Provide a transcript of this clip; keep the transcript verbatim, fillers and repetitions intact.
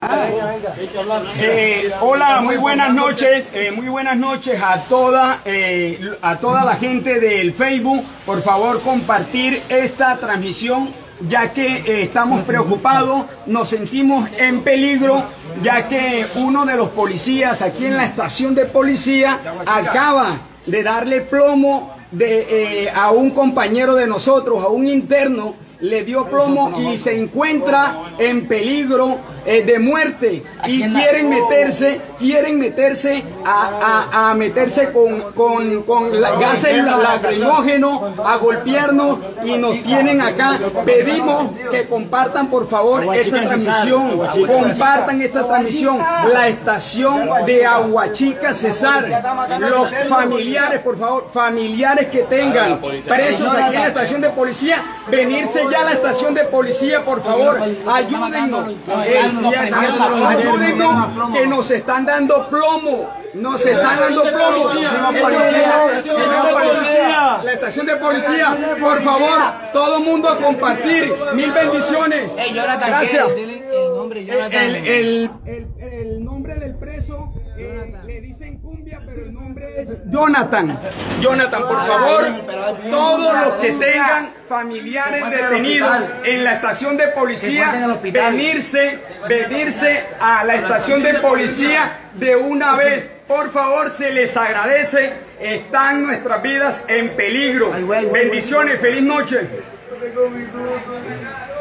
Eh, hola, muy buenas noches, eh, muy buenas noches a toda, eh, a toda la gente del Facebook. Por favor, compartir esta transmisión, ya que eh, estamos preocupados, nos sentimos en peligro, ya que uno de los policías aquí en la estación de policía acaba de darle plomo de, eh, a un compañero de nosotros, a un interno. Le dio plomo y se encuentra en peligro eh, de muerte, y quieren meterse, quieren meterse a, a, a meterse con, con, con la, gases lacrimógenos, a golpearnos, y nos tienen acá. Pedimos que compartan por favor esta transmisión, compartan esta transmisión, la estación de Aguachica Cesar. Los familiares, por favor, familiares que tengan presos aquí en la estación de policía, venirse ya a la estación de policía, por favor, ayúdennos, eh, ayúdennos, que nos están dando plomo, nos están dando plomo, la estación de policía, por favor, todo el mundo a compartir, mil bendiciones, gracias. El, el, el, el nombre del preso, eh, le dicen Cumbia, pero el nombre es Jonathan. Jonathan, por favor, todos los que tengan familiares detenidos en la estación de policía, venirse, venirse a la estación de policía de una vez. Por favor, se les agradece. Están nuestras vidas en peligro. Bendiciones, feliz noche.